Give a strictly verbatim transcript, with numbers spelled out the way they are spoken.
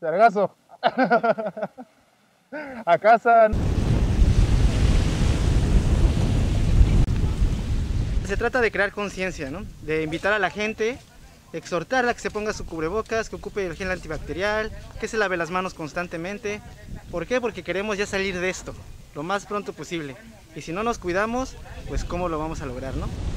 Sargazo. A casa. Se trata de crear conciencia, ¿no? De invitar a la gente, exhortarla a que se ponga su cubrebocas, que ocupe el gel antibacterial, que se lave las manos constantemente. ¿Por qué? Porque queremos ya salir de esto lo más pronto posible. Y si no nos cuidamos, pues ¿cómo lo vamos a lograr, no?